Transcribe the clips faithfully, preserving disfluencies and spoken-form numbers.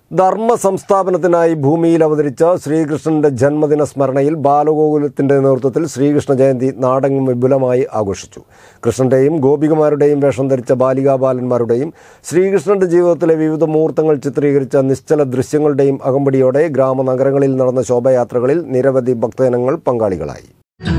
ധർമ്മ സംസ്ഥാപനത്തിനായി ഭൂമിയിൽ അവതരിച്ച ശ്രീകൃഷ്ണന്റെ ജന്മദിന സ്മരണയിൽ ബാലഗോകുലത്തിന്റെ നേതൃത്വത്തിൽ ശ്രീകൃഷ്ണ ജയന്തി നാടെങ്ങും വിപുലമായി ആഘോഷിച്ചു. കൃഷ്ണന്റെയും ഗോപികമാരുടെയും വേഷം ധരിച്ച ബാലികാബാലന്മാരുടെയും ശ്രീകൃഷ്ണന്റെ ജീവിതത്തിലെ വിവിധ മുഹൂർത്തങ്ങൾ ചിത്രീകരിച്ച നിശ്ചല ദൃശ്യങ്ങളുടെയും അകമ്പടിയോടെ ഗ്രാമനഗരങ്ങളിൽ നടന്ന ശോഭയാത്രകളിൽ നിരവധി ഭക്തജനങ്ങൾ പങ്കാളികളായി.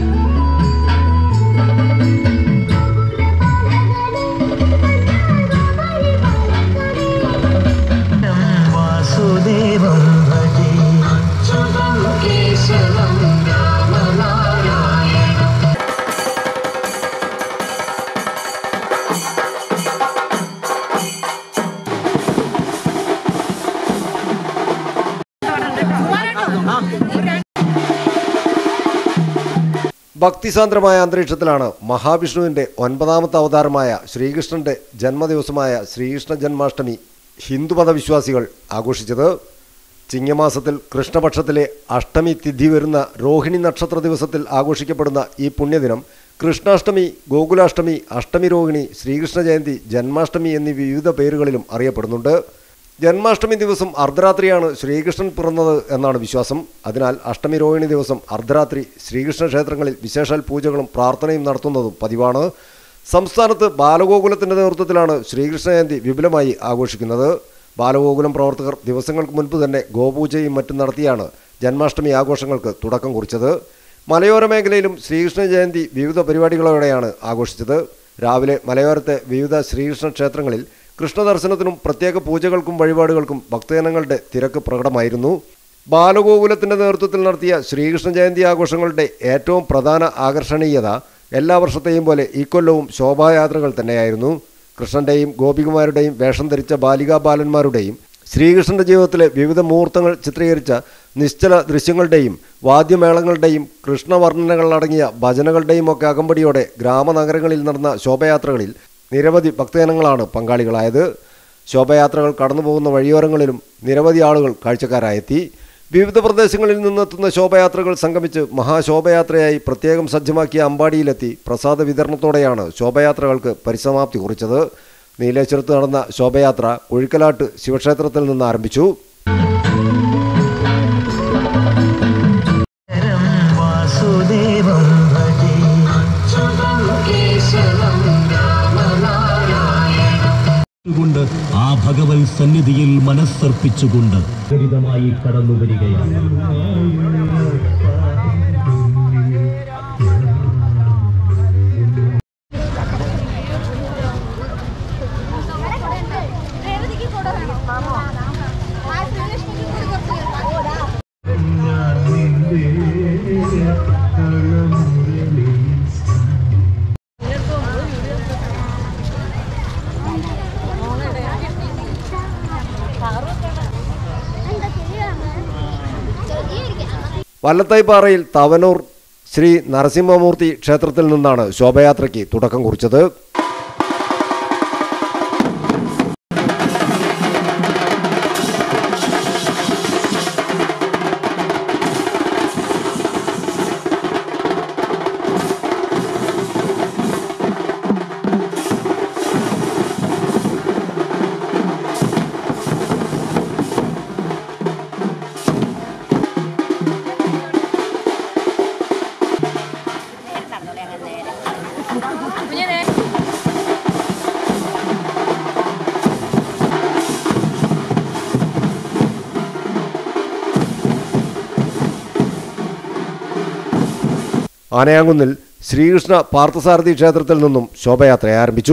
ഭക്തിസാന്ദ്രമായ അന്തരീക്ഷത്തിലാണ് മഹാവിഷ്ണുവിൻ്റെ ഒൻപതാമത്തെ അവതാരമായ ശ്രീകൃഷ്ണന്റെ ജന്മദിവസമായ ശ്രീകൃഷ്ണ ജന്മാഷ്ടമി ഹിന്ദുമത വിശ്വാസികൾ ആഘോഷിച്ചത്. ചിങ്ങമാസത്തിൽ കൃഷ്ണപക്ഷത്തിലെ അഷ്ടമി തിഥി വരുന്ന രോഹിണി നക്ഷത്ര ദിവസത്തിൽ ആഘോഷിക്കപ്പെടുന്ന ഈ പുണ്യദിനം കൃഷ്ണാഷ്ടമി, ഗോകുലാഷ്ടമി, അഷ്ടമി രോഹിണി, ശ്രീകൃഷ്ണ ജയന്തി, ജന്മാഷ്ടമി എന്നീ വിവിധ പേരുകളിലും അറിയപ്പെടുന്നുണ്ട്. ജന്മാഷ്ടമി ദിവസം അർദ്ധരാത്രിയാണ് ശ്രീകൃഷ്ണൻ പിറന്നത് എന്നാണ് വിശ്വാസം. അതിനാൽ അഷ്ടമി രോഹിണി ദിവസം അർദ്ധരാത്രി ശ്രീകൃഷ്ണ ക്ഷേത്രങ്ങളിൽ വിശേഷാൽ പൂജകളും പ്രാർത്ഥനയും നടത്തുന്നതും പതിവാണ്. സംസ്ഥാനത്ത് ബാലഗോകുലത്തിൻ്റെ നേതൃത്വത്തിലാണ് ശ്രീകൃഷ്ണ ജയന്തി വിപുലമായി ആഘോഷിക്കുന്നത്. ബാലഗോകുലം പ്രവർത്തകർ ദിവസങ്ങൾക്ക് മുൻപ് തന്നെ ഗോപൂജയും മറ്റും നടത്തിയാണ് ജന്മാഷ്ടമി ആഘോഷങ്ങൾക്ക് തുടക്കം കുറിച്ചത്. മലയോര മേഖലയിലും ശ്രീകൃഷ്ണ ജയന്തി വിവിധ പരിപാടികളോടെയാണ് ആഘോഷിച്ചത്. രാവിലെ മലയോരത്തെ വിവിധ ശ്രീകൃഷ്ണ ക്ഷേത്രങ്ങളിൽ കൃഷ്ണദർശനത്തിനും പ്രത്യേക പൂജകൾക്കും വഴിപാടുകൾക്കും ഭക്തജനങ്ങളുടെ തിരക്ക് പ്രകടമായിരുന്നു. ബാലഗോകുലത്തിൻ്റെ നേതൃത്വത്തിൽ നടത്തിയ ശ്രീകൃഷ്ണ ജയന്തി ആഘോഷങ്ങളുടെ ഏറ്റവും പ്രധാന ആകർഷണീയത എല്ലാ വർഷത്തെയും പോലെ ഇക്കൊല്ലവും ശോഭായാത്രകൾ തന്നെയായിരുന്നു. കൃഷ്ണൻ്റെയും ഗോപികുമാരുടെയും വേഷം ധരിച്ച ബാലികാബാലന്മാരുടെയും ശ്രീകൃഷ്ണൻ്റെ ജീവിതത്തിലെ വിവിധ മുഹൂർത്തങ്ങൾ ചിത്രീകരിച്ച നിശ്ചല ദൃശ്യങ്ങളുടെയും വാദ്യമേളങ്ങളുടെയും കൃഷ്ണവർണ്ണനകളടങ്ങിയ ഭജനകളുടെയും ഒക്കെ അകമ്പടിയോടെ ഗ്രാമനഗരങ്ങളിൽ നടന്ന ശോഭയാത്രകളിൽ നിരവധി ഭക്തജനങ്ങളാണ് പങ്കാളികളായത്. ശോഭയാത്രകൾ കടന്നുപോകുന്ന വഴിയോരങ്ങളിലും നിരവധി ആളുകൾ കാഴ്ചക്കാരായെത്തി. വിവിധ പ്രദേശങ്ങളിൽ നിന്നെത്തുന്ന ശോഭയാത്രകൾ സംഗമിച്ച് മഹാശോഭയാത്രയായി പ്രത്യേകം സജ്ജമാക്കിയ അമ്പാടിയിലെത്തി പ്രസാദ വിതരണത്തോടെയാണ് ശോഭയാത്രകൾക്ക് പരിസമാപ്തി കുറിച്ചത്. നീലേശ്വരത്ത് നടന്ന ശോഭയാത്ര കുഴിക്കലാട്ട് ശിവക്ഷേത്രത്തിൽ നിന്ന് ആരംഭിച്ചു. കൊണ്ട് ആ ഭഗവൽ സന്നിധിയിൽ മനസ്സർപ്പിച്ചുകൊണ്ട് ഗരിതമായി കടന്നു വരികയാണ്. വല്ലത്തായിപ്പാറയിൽ തവനൂർ ശ്രീ നരസിംഹമൂർത്തി ക്ഷേത്രത്തിൽ നിന്നാണ് ശോഭയാത്രയ്ക്ക് തുടക്കം കുറിച്ചത്. ആനയാങ്കുന്നിൽ ശ്രീകൃഷ്ണ പാർത്ഥസാരഥി ക്ഷേത്രത്തിൽ നിന്നും ശോഭയാത്ര ആരംഭിച്ചു.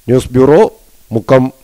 News bureau, Mukkam.